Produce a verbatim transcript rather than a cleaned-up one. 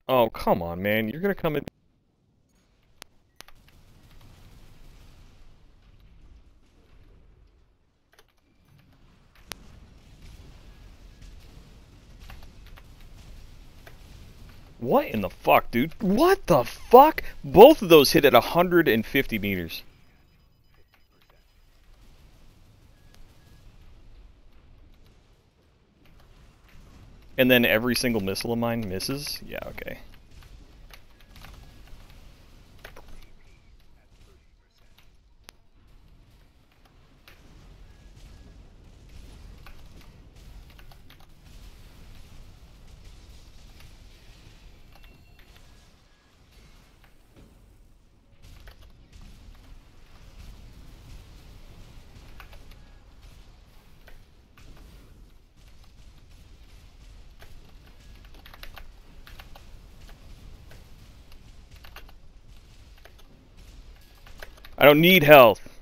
Oh, come on, man. You're gonna come in... What in the fuck, dude? What the fuck? Both of those hit at one hundred fifty meters. And then every single missile of mine misses? Yeah, okay. I don't need health.